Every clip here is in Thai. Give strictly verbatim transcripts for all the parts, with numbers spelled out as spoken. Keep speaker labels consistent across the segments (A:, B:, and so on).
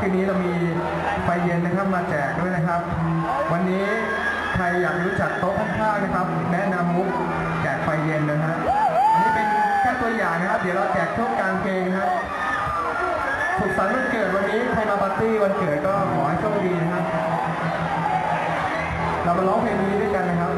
A: นี้เรามีไฟเย็นนะครับมาแจกด้วยนะครับวันนี้ใครอยากรู้จักโต๊ะข้างๆนะครับแนะนำมุกแจกไฟเย็นนะฮะอันนี้เป็นแค่ตัวอย่างนะครับเดี๋ยวเราแจกช่วงกลางเพลงนะครับสุขสันต์วันเกิดวันนี้ใครมาปาร์ตี้วันเกิดก็ขอให้โชคดีนะครับเรามาร้องเพลงนี้ด้วยกันนะครับ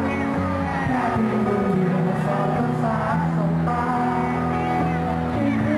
A: ที่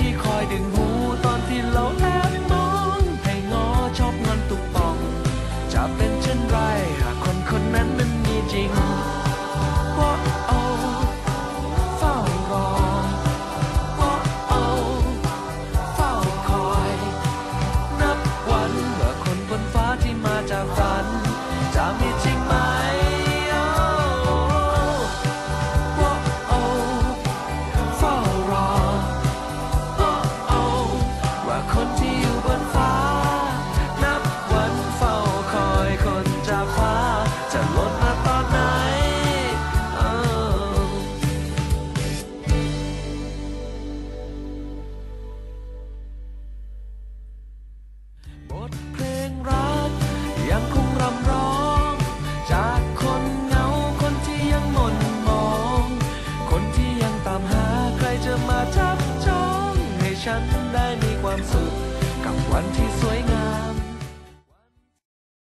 B: ที่คอยดึงหูตอนที่เราแอบมองให้งอชอบงอนตุกป่องจะเป็นเช่นไรหากคนคนนั้นมันมีจริงว่าเอาเฝ้ารอว่าเอาเฝ้าคอยนับวันว่าคนบนฟ้าที่มาจากฝันจะมีจริงไหมคนที่อยู่บนฟ้านับวันเฝ้าคอยคนจากฟ้าจะหล่นมาตอนไหนบทเพลงรักยังคงรำร้องจากคน